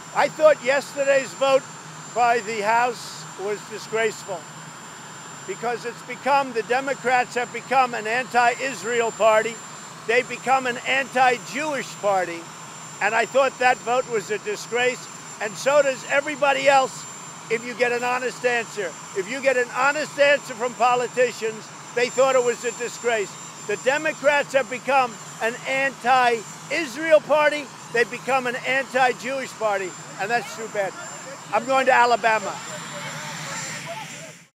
I thought yesterday's vote by the House was disgraceful because the Democrats have become an anti-Israel party. They've become an anti-Jewish party. And I thought that vote was a disgrace. And so does everybody else if you get an honest answer. If you get an honest answer from politicians, they thought it was a disgrace. The Democrats have become an anti-Israel party. They've become an anti-Jewish party. And that's too bad. I'm going to Alabama.